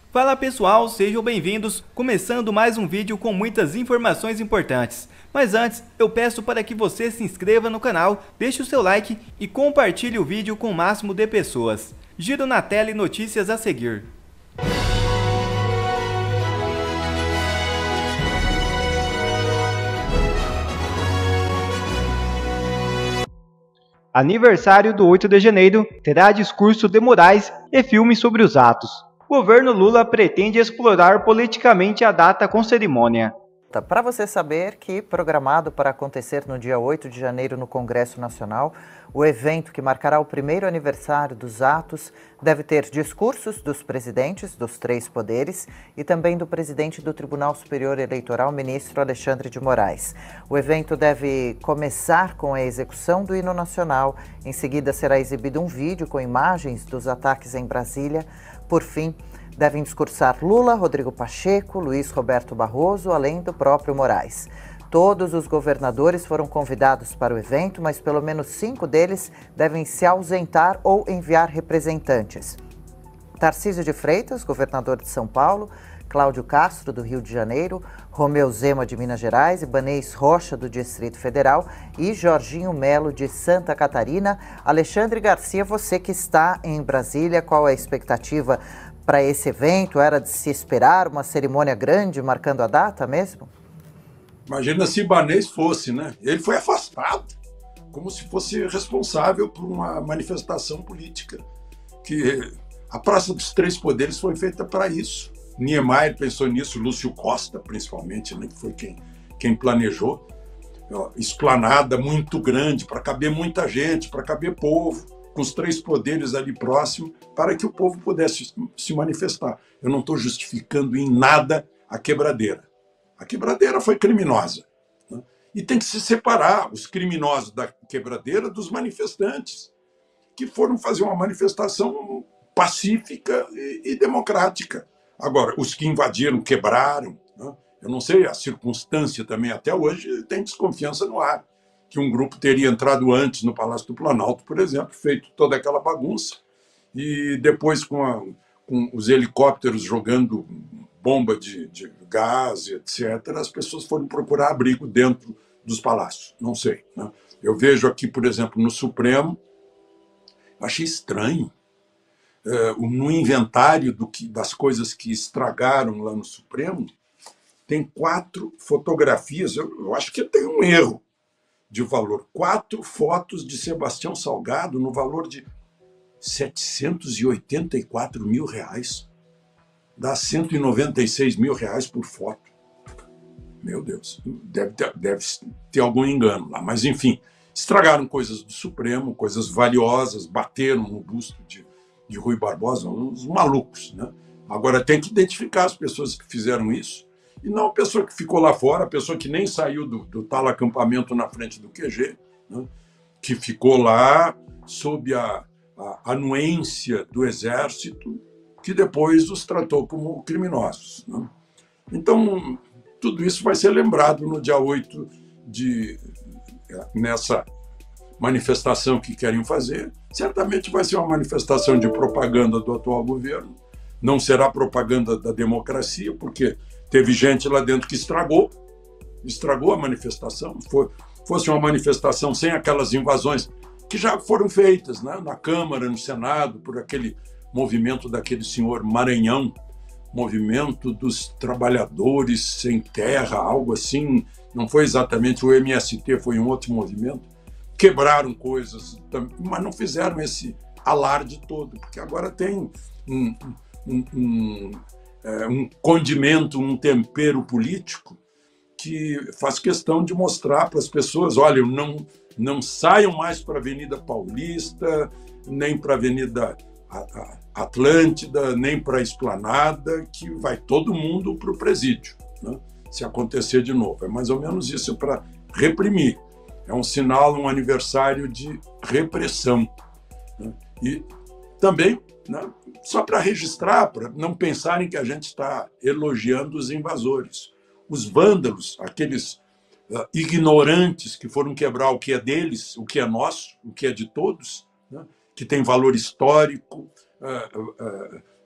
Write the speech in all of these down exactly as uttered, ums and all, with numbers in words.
Fala pessoal, sejam bem-vindos, começando mais um vídeo com muitas informações importantes. Mas antes, eu peço para que você se inscreva no canal, deixe o seu like e compartilhe o vídeo com o máximo de pessoas. Giro na tela e notícias a seguir. Aniversário do oito de janeiro terá discurso de Moraes e filme sobre os atos. O governo Lula pretende explorar politicamente a data com cerimônia. Para você saber que, programado para acontecer no dia oito de janeiro no Congresso Nacional, o evento que marcará o primeiro aniversário dos atos deve ter discursos dos presidentes dos três poderes e também do presidente do Tribunal Superior Eleitoral, ministro Alexandre de Moraes. O evento deve começar com a execução do hino nacional, em seguida será exibido um vídeo com imagens dos ataques em Brasília. Por fim, devem discursar Lula, Rodrigo Pacheco, Luiz Roberto Barroso, além do próprio Moraes. Todos os governadores foram convidados para o evento, mas pelo menos cinco deles devem se ausentar ou enviar representantes. Tarcísio de Freitas, governador de São Paulo, Cláudio Castro, do Rio de Janeiro, Romeu Zema, de Minas Gerais, Ibanez Rocha, do Distrito Federal e Jorginho Melo, de Santa Catarina. Alexandre Garcia, você que está em Brasília, qual é a expectativa para esse evento? Era de se esperar uma cerimônia grande marcando a data mesmo? Imagina se Ibanez fosse, né? Ele foi afastado, como se fosse responsável por uma manifestação política. Que a Praça dos Três Poderes foi feita para isso. Niemeyer pensou nisso, Lúcio Costa, principalmente, né, que foi quem, quem planejou. Esplanada muito grande, para caber muita gente, para caber povo, com os três poderes ali próximo, para que o povo pudesse se manifestar. Eu não estou justificando em nada a quebradeira. A quebradeira foi criminosa, né? E tem que se separar os criminosos da quebradeira dos manifestantes, que foram fazer uma manifestação pacífica e, e democrática. Agora, os que invadiram, quebraram, né? Eu não sei, a circunstância também até hoje tem desconfiança no ar, que um grupo teria entrado antes no Palácio do Planalto, por exemplo, feito toda aquela bagunça, e depois com, a, com os helicópteros jogando bomba de, de gás, etcétera, as pessoas foram procurar abrigo dentro dos palácios. Não sei, né? Eu vejo aqui, por exemplo, no Supremo, achei estranho, é, no inventário do que, das coisas que estragaram lá no Supremo, tem quatro fotografias, eu, eu acho que tem um erro de valor, quatro fotos de Sebastião Salgado no valor de setecentos e oitenta e quatro mil reais. Dá cento e noventa e seis mil reais por foto. Meu Deus, deve ter, deve ter algum engano lá. Mas, enfim, estragaram coisas do Supremo, coisas valiosas, bateram no busto de, de Rui Barbosa, uns malucos, né? Agora tem que identificar as pessoas que fizeram isso, e não a pessoa que ficou lá fora, a pessoa que nem saiu do, do tal acampamento na frente do Q G, né? Que ficou lá sob a, a anuência do Exército, que depois os tratou como criminosos, né? Então, tudo isso vai ser lembrado no dia oito, de, nessa manifestação que querem fazer. Certamente vai ser uma manifestação de propaganda do atual governo, não será propaganda da democracia, porque teve gente lá dentro que estragou, estragou a manifestação. Foi, fosse uma manifestação sem aquelas invasões que já foram feitas, né, na Câmara, no Senado, por aquele movimento daquele senhor Maranhão, movimento dos trabalhadores sem terra, algo assim, não foi exatamente o M S T, foi um outro movimento, quebraram coisas, mas não fizeram esse alarde todo, porque agora tem um, um, um, um condimento, um tempero político que faz questão de mostrar para as pessoas, olha, não, não saiam mais para a Avenida Paulista, nem para a Avenida Atlântida, nem para a Esplanada, que vai todo mundo para o presídio, né? Se acontecer de novo. É mais ou menos isso, para reprimir. É um sinal, um aniversário de repressão, né? E também, né, só para registrar, para não pensarem que a gente está elogiando os invasores. Os vândalos, aqueles uh, ignorantes que foram quebrar o que é deles, o que é nosso, o que é de todos, né, que tem valor histórico, uh, uh,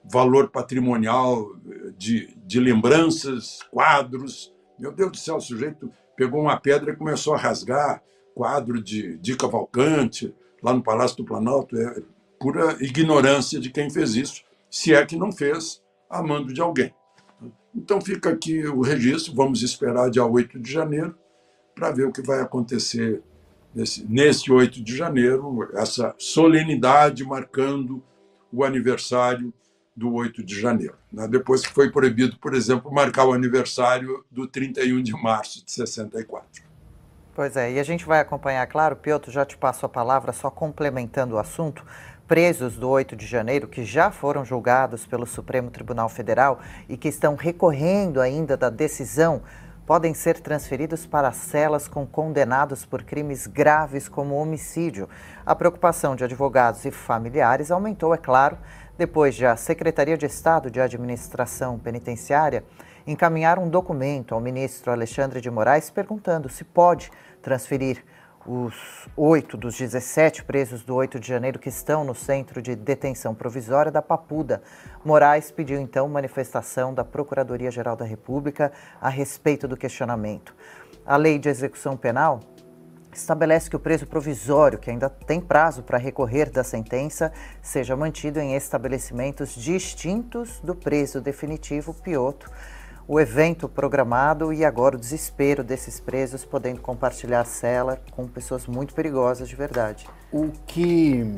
valor patrimonial de, de lembranças, quadros. Meu Deus do céu, o sujeito pegou uma pedra e começou a rasgar quadro de, de Cavalcante, lá no Palácio do Planalto. É pura ignorância de quem fez isso, se é que não fez a mando de alguém. Então fica aqui o registro, vamos esperar dia oito de janeiro para ver o que vai acontecer nesse, nesse oito de janeiro, essa solenidade marcando o aniversário do oito de janeiro. Depois que foi proibido, por exemplo, marcar o aniversário do trinta e um de março de sessenta e quatro. Pois é, e a gente vai acompanhar, claro, Piotr, já te passo a palavra, só complementando o assunto. Presos do oito de janeiro, que já foram julgados pelo Supremo Tribunal Federal e que estão recorrendo ainda da decisão, podem ser transferidos para celas com condenados por crimes graves como homicídio. A preocupação de advogados e familiares aumentou, é claro, depois de a Secretaria de Estado de Administração Penitenciária encaminhar um documento ao ministro Alexandre de Moraes perguntando se pode transferir os oito dos dezessete presos do oito de janeiro que estão no Centro de Detenção Provisória da Papuda. Moraes pediu então manifestação da Procuradoria-Geral da República a respeito do questionamento. A Lei de Execução Penal estabelece que o preso provisório, que ainda tem prazo para recorrer da sentença, seja mantido em estabelecimentos distintos do preso definitivo, Piotr. O evento programado e agora o desespero desses presos podendo compartilhar cela com pessoas muito perigosas de verdade. O que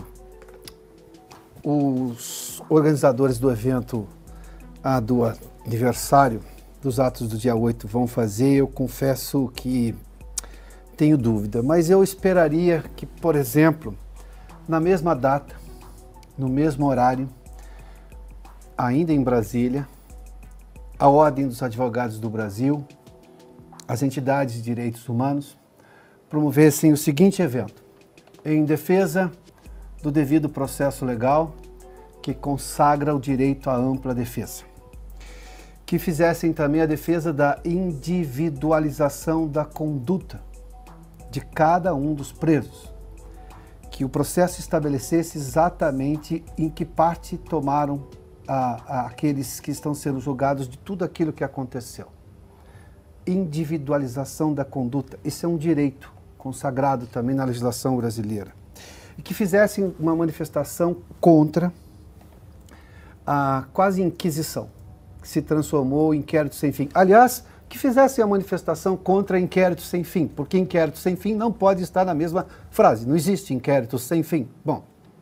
os organizadores do evento ah, do aniversário dos atos do dia oito vão fazer, eu confesso que tenho dúvida, mas eu esperaria que, por exemplo, na mesma data, no mesmo horário, ainda em Brasília, a Ordem dos Advogados do Brasil, as entidades de direitos humanos, promovessem o seguinte evento: em defesa do devido processo legal que consagra o direito à ampla defesa. Que fizessem também a defesa da individualização da conduta de cada um dos presos. Que o processo estabelecesse exatamente em que parte tomaram A, a, aqueles que estão sendo julgados de tudo aquilo que aconteceu. Individualização da conduta, isso é um direito consagrado também na legislação brasileira. E que fizessem uma manifestação contra a quase inquisição, que se transformou em inquérito sem fim. Aliás, que fizessem a manifestação contra inquérito sem fim, porque inquérito sem fim não pode estar na mesma frase, não existe inquérito sem fim. Bom,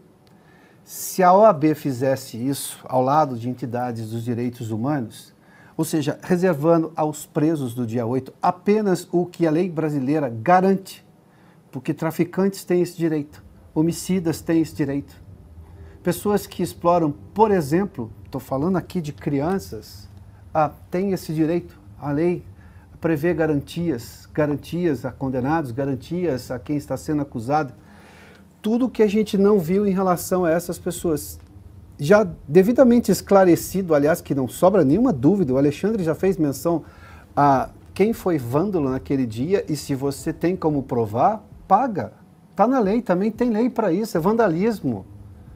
se a O A B fizesse isso ao lado de entidades dos direitos humanos, ou seja, reservando aos presos do dia oito apenas o que a lei brasileira garante, porque traficantes têm esse direito, homicidas têm esse direito, pessoas que exploram, por exemplo, estou falando aqui de crianças, ah, têm esse direito, a lei prevê garantias, garantias a condenados, garantias a quem está sendo acusado, tudo que a gente não viu em relação a essas pessoas. Já devidamente esclarecido, aliás, que não sobra nenhuma dúvida, o Alexandre já fez menção a quem foi vândalo naquele dia e se você tem como provar, paga. Está na lei, também tem lei para isso, é vandalismo.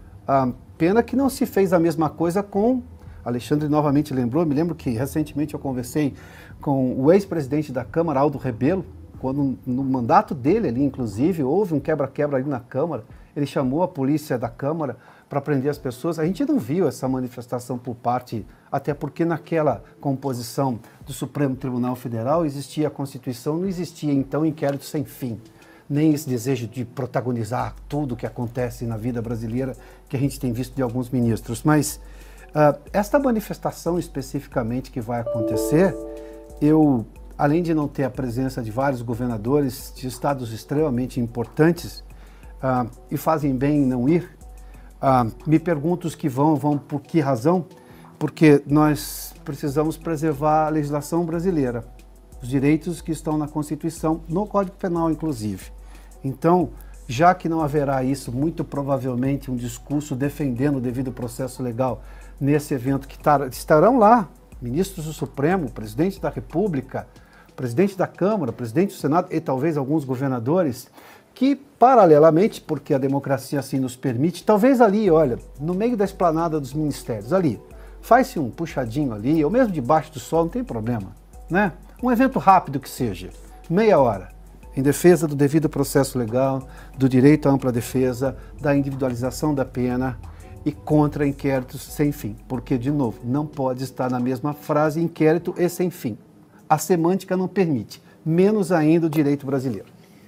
A pena que não se fez a mesma coisa com, Alexandre novamente lembrou, me lembro que recentemente eu conversei com o ex-presidente da Câmara, Aldo Rebelo, quando no mandato dele ali, inclusive, houve um quebra-quebra ali na Câmara, ele chamou a polícia da Câmara para prender as pessoas. A gente não viu essa manifestação por parte, até porque naquela composição do Supremo Tribunal Federal existia a Constituição, não existia então inquérito sem fim, nem esse desejo de protagonizar tudo o que acontece na vida brasileira que a gente tem visto de alguns ministros. Mas uh, esta manifestação especificamente que vai acontecer, eu... além de não ter a presença de vários governadores de estados extremamente importantes, uh, e fazem bem em não ir, uh, me pergunto os que vão, vão por que razão? Porque nós precisamos preservar a legislação brasileira, os direitos que estão na Constituição, no Código Penal, inclusive. Então, já que não haverá isso, muito provavelmente um discurso defendendo o devido processo legal nesse evento, que tar, estarão lá ministros do Supremo, presidente da República, presidente da Câmara, presidente do Senado e talvez alguns governadores, que paralelamente, porque a democracia assim nos permite, talvez ali, olha, no meio da esplanada dos ministérios, ali, Faz-se um puxadinho ali, ou mesmo debaixo do sol, não tem problema, né? Um evento rápido que seja, meia hora, em defesa do devido processo legal, do direito à ampla defesa, da individualização da pena e contra inquéritos sem fim. Porque, de novo, não pode estar na mesma frase inquérito e sem fim. A semântica não permite, menos ainda o direito brasileiro.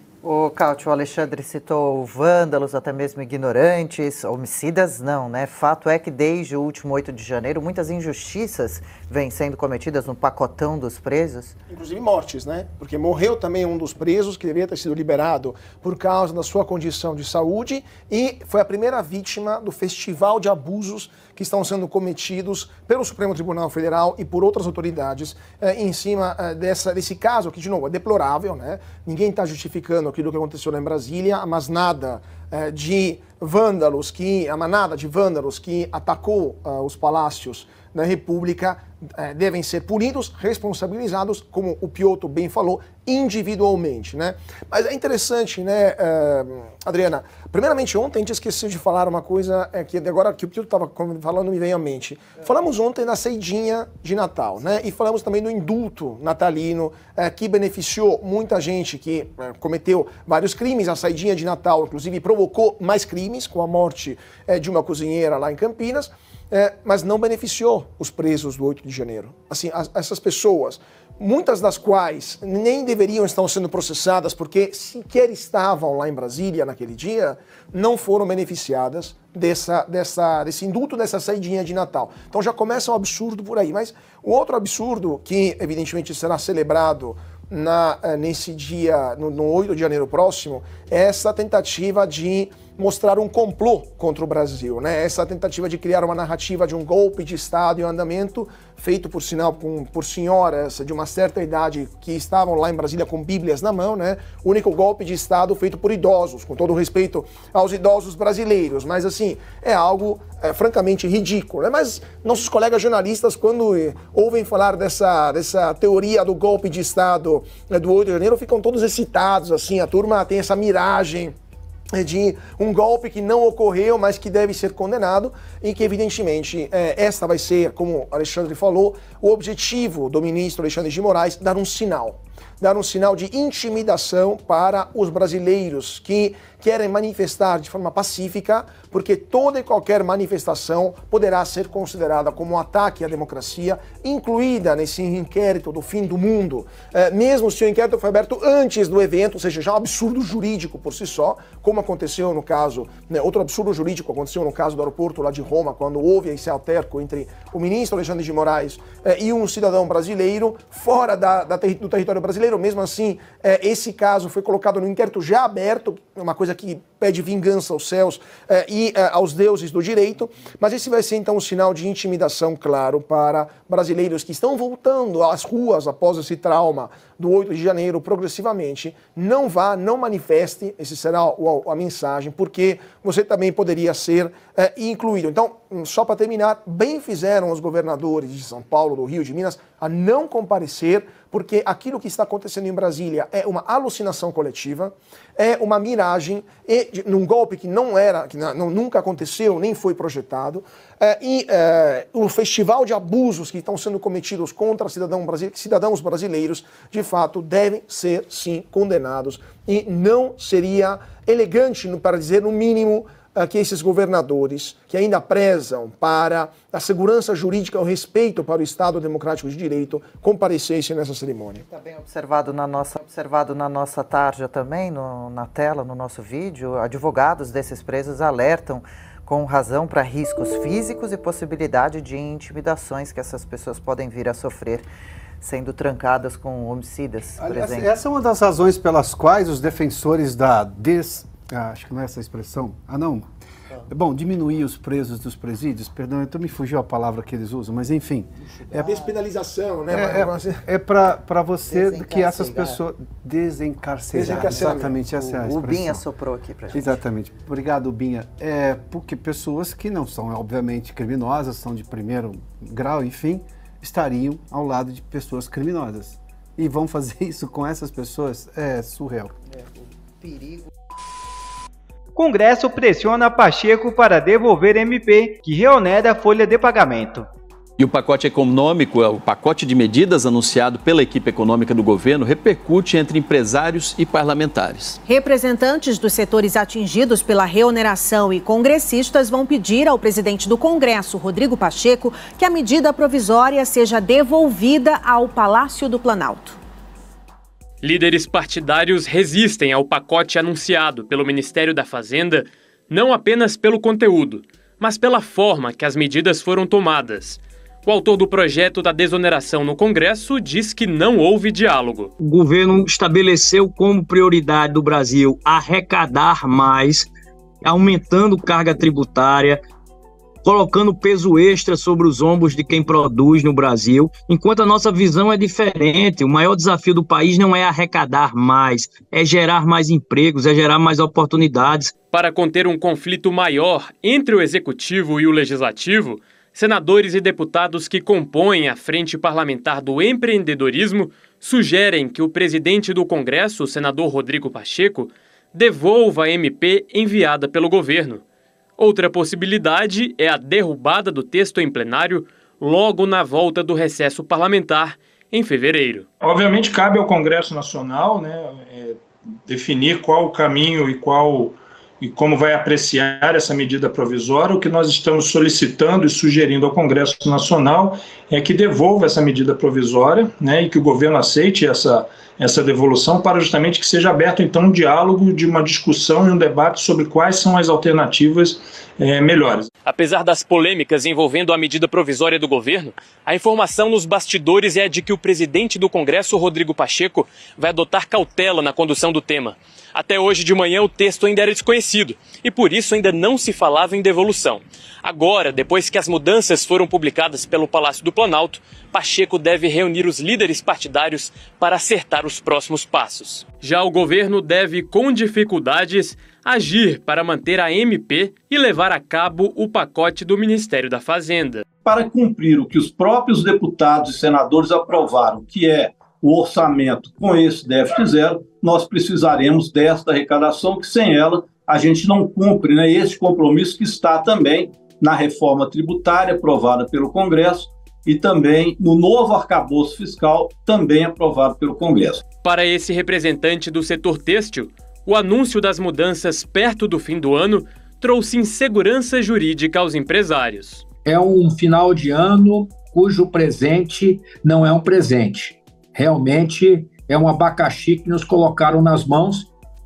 O Cautio, o Alexandre citou vândalos, até mesmo ignorantes, homicidas não, né? Fato é que desde o último oito de janeiro, muitas injustiças vêm sendo cometidas no pacotão dos presos. Inclusive mortes, né? Porque morreu também um dos presos que deveria ter sido liberado por causa da sua condição de saúde e foi a primeira vítima do festival de abusos que estão sendo cometidos pelo Supremo Tribunal Federal e por outras autoridades eh, em cima eh, dessa, desse caso, que, de novo, é deplorável, né? Ninguém está justificando aquilo que aconteceu lá em Brasília, mas nada eh, de vândalos, que, a manada de vândalos que atacou uh, os palácios da República eh, devem ser punidos, responsabilizados, como o Piotr bem falou, individualmente, né? Mas é interessante, né, uh, Adriana? Primeiramente, ontem a gente esqueceu de falar uma coisa é, que agora que o Piotr estava falando me veio à mente. Falamos ontem da saidinha de Natal, né? E falamos também do indulto natalino, eh, que beneficiou muita gente que eh, cometeu vários crimes. A saidinha de Natal, inclusive, provocou mais crimes, com a morte eh, de uma cozinheira lá em Campinas. É, mas não beneficiou os presos do oito de janeiro. Assim, as, essas pessoas, muitas das quais nem deveriam estar sendo processadas porque sequer estavam lá em Brasília naquele dia, não foram beneficiadas dessa, dessa, desse indulto, dessa saidinha de Natal. Então já começa um absurdo por aí. Mas o outro absurdo, que evidentemente será celebrado na, nesse dia, no, no oito de janeiro próximo, é essa tentativa de mostrar um complô contra o Brasil, né? Essa tentativa de criar uma narrativa de um golpe de Estado em andamento, feito, por sinal, com, por senhoras de uma certa idade que estavam lá em Brasília com bíblias na mão, né? O único golpe de Estado feito por idosos, com todo o respeito aos idosos brasileiros, mas assim, é algo é, francamente ridículo, né? Mas nossos colegas jornalistas, quando eh, ouvem falar dessa, dessa teoria do golpe de Estado né, do oito de janeiro, ficam todos excitados, assim, a turma tem essa miragem de um golpe que não ocorreu, mas que deve ser condenado e que, evidentemente, é, esta vai ser, como o Alexandre falou, o objetivo do ministro Alexandre de Moraes, dar um sinal. Dar um sinal de intimidação para os brasileiros que querem manifestar de forma pacífica, porque toda e qualquer manifestação poderá ser considerada como um ataque à democracia, incluída nesse inquérito do fim do mundo, é, mesmo se o inquérito foi aberto antes do evento, ou seja, já um absurdo jurídico por si só, como aconteceu no caso, né, outro absurdo jurídico aconteceu no caso do aeroporto lá de Roma, quando houve esse alterco entre o ministro Alexandre de Moraes é, e um cidadão brasileiro, fora da, da ter, do território brasileiro. Mesmo assim, é, esse caso foi colocado no inquérito já aberto, uma coisa que pede vingança aos céus eh, e eh, aos deuses do direito, mas esse vai ser então um sinal de intimidação, claro, para brasileiros que estão voltando às ruas após esse trauma do oito de janeiro progressivamente. Não vá, não manifeste, esse será o, a mensagem, porque você também poderia ser eh, incluído. Então, só para terminar, bem fizeram os governadores de São Paulo, do Rio, de Minas, a não comparecer, porque aquilo que está acontecendo em Brasília é uma alucinação coletiva, é uma miragem, e, de, num golpe que não era, que não, nunca aconteceu, nem foi projetado, é, e é, o festival de abusos que estão sendo cometidos contra cidadão brasile- cidadãos brasileiros, de fato, devem ser, sim, condenados, e não seria elegante, para dizer, no mínimo, que esses governadores, que ainda prezam para a segurança jurídica, o respeito para o Estado Democrático de Direito, comparecessem nessa cerimônia. Está bem observado na nossa, observado na nossa tarja também, no, na tela, no nosso vídeo, advogados desses presos alertam com razão para riscos físicos e possibilidade de intimidações que essas pessoas podem vir a sofrer sendo trancadas com homicidas, por Aliás, exemplo. essa é uma das razões pelas quais os defensores da des... Ah, acho que não é essa a expressão. Ah, não. Bom, diminuir os presos dos presídios, perdão, então me fugiu a palavra que eles usam, mas enfim. É despenalização, né? É, é, é para você que essas pessoas... Desencarcerar. Desencarcerar. Exatamente, essa é a O, expressão. o Binha soprou aqui para gente. Exatamente. Obrigado, Binha. É porque pessoas que não são, obviamente, criminosas, são de primeiro grau, enfim, estariam ao lado de pessoas criminosas. E vão fazer isso com essas pessoas? É surreal. É, o perigo... Congresso pressiona Pacheco para devolver M P que reonera a folha de pagamento. E o pacote econômico, o pacote de medidas anunciado pela equipe econômica do governo, repercute entre empresários e parlamentares. Representantes dos setores atingidos pela reoneração e congressistas vão pedir ao presidente do Congresso, Rodrigo Pacheco, que a medida provisória seja devolvida ao Palácio do Planalto. Líderes partidários resistem ao pacote anunciado pelo Ministério da Fazenda, não apenas pelo conteúdo, mas pela forma que as medidas foram tomadas. O autor do projeto da desoneração no Congresso diz que não houve diálogo. O governo estabeleceu como prioridade do Brasil arrecadar mais, aumentando carga tributária, colocando peso extra sobre os ombros de quem produz no Brasil, enquanto a nossa visão é diferente. O maior desafio do país não é arrecadar mais, é gerar mais empregos, é gerar mais oportunidades. Para conter um conflito maior entre o Executivo e o Legislativo, senadores e deputados que compõem a Frente Parlamentar do Empreendedorismo sugerem que o presidente do Congresso, o senador Rodrigo Pacheco, devolva a M P enviada pelo governo. Outra possibilidade é a derrubada do texto em plenário logo na volta do recesso parlamentar em fevereiro. Obviamente cabe ao Congresso Nacional, né, é, definir qual o caminho e qual e como vai apreciar essa medida provisória. O que nós estamos solicitando e sugerindo ao Congresso Nacional é que devolva essa medida provisória, né, e que o governo aceite essa, essa devolução para justamente que seja aberto, então, um diálogo, de uma discussão e um debate sobre quais são as alternativas é, melhores. Apesar das polêmicas envolvendo a medida provisória do governo, a informação nos bastidores é a de que o presidente do Congresso, Rodrigo Pacheco, vai adotar cautela na condução do tema. Até hoje de manhã o texto ainda era desconhecido e por isso ainda não se falava em devolução. Agora, depois que as mudanças foram publicadas pelo Palácio do Planalto, Pacheco deve reunir os líderes partidários para acertar os próximos passos. Já o governo deve, com dificuldades, agir para manter a M P e levar a cabo o pacote do Ministério da Fazenda. Para cumprir o que os próprios deputados e senadores aprovaram, que é o orçamento com esse déficit zero, nós precisaremos desta arrecadação, que sem ela a gente não cumpre, né, esse compromisso que está também na reforma tributária aprovada pelo Congresso e também no novo arcabouço fiscal também aprovado pelo Congresso. Para esse representante do setor têxtil, o anúncio das mudanças perto do fim do ano trouxe insegurança jurídica aos empresários. É um final de ano cujo presente não é um presente. Realmente é um abacaxi que nos colocaram nas mãos.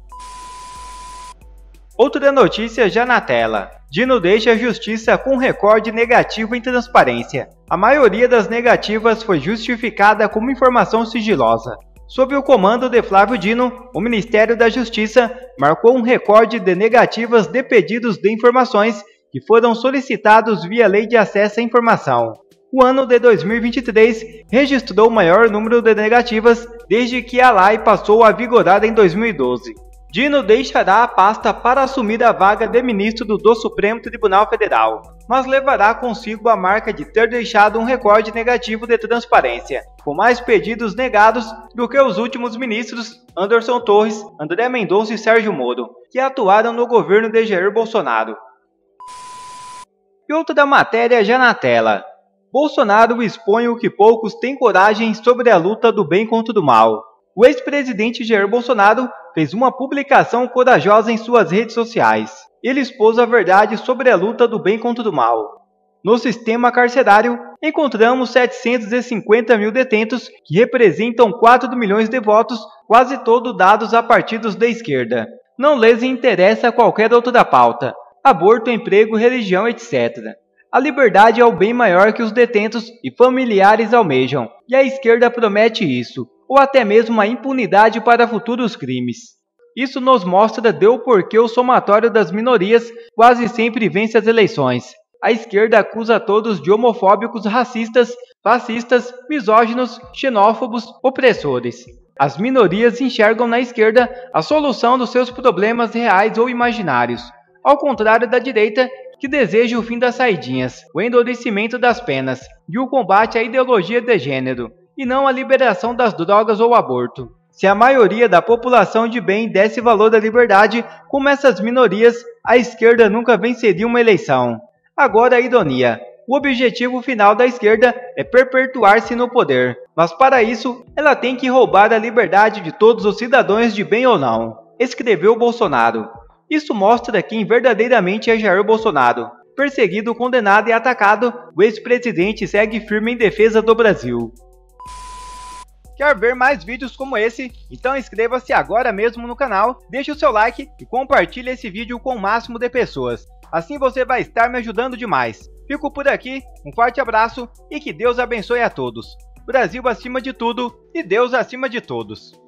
Outra notícia já na tela. Dino deixa a justiça com recorde negativo em transparência. A maioria das negativas foi justificada como informação sigilosa. Sob o comando de Flávio Dino, o Ministério da Justiça marcou um recorde de negativas de pedidos de informações que foram solicitados via Lei de Acesso à Informação. O ano de dois mil e vinte e três registrou o maior número de negativas desde que a lei passou a vigorar em dois mil e doze. Dino deixará a pasta para assumir a vaga de ministro do Supremo Tribunal Federal, mas levará consigo a marca de ter deixado um recorde negativo de transparência, com mais pedidos negados do que os últimos ministros Anderson Torres, André Mendonça e Sérgio Moro, que atuaram no governo de Jair Bolsonaro. E outra matéria já na tela. Bolsonaro expõe o que poucos têm coragem sobre a luta do bem contra o mal. O ex-presidente Jair Bolsonaro fez uma publicação corajosa em suas redes sociais. Ele expôs a verdade sobre a luta do bem contra o mal. No sistema carcerário, encontramos setecentos e cinquenta mil detentos que representam quatro milhões de votos, quase todos dados a partidos da esquerda. Não lhes interessa qualquer outra pauta: aborto, emprego, religião, etcétera. A liberdade é o bem maior que os detentos e familiares almejam, e a esquerda promete isso, ou até mesmo a impunidade para futuros crimes. Isso nos mostra do porquê o somatório das minorias quase sempre vence as eleições. A esquerda acusa todos de homofóbicos, racistas, fascistas, misóginos, xenófobos, opressores. As minorias enxergam na esquerda a solução dos seus problemas reais ou imaginários, ao contrário da direita, que deseja o fim das saidinhas, o endurecimento das penas e o combate à ideologia de gênero, e não a liberação das drogas ou aborto. Se a maioria da população de bem desse valor à liberdade, como essas minorias, a esquerda nunca venceria uma eleição. Agora a ironia. o objetivo final da esquerda é perpetuar-se no poder, mas para isso ela tem que roubar a liberdade de todos os cidadãos de bem ou não, escreveu Bolsonaro. Isso mostra quem verdadeiramente é Jair Bolsonaro. Perseguido, condenado e atacado, o ex-presidente segue firme em defesa do Brasil. Quer ver mais vídeos como esse? Então inscreva-se agora mesmo no canal, deixe o seu like e compartilhe esse vídeo com o máximo de pessoas. Assim você vai estar me ajudando demais. Fico por aqui, um forte abraço e que Deus abençoe a todos. Brasil acima de tudo e Deus acima de todos.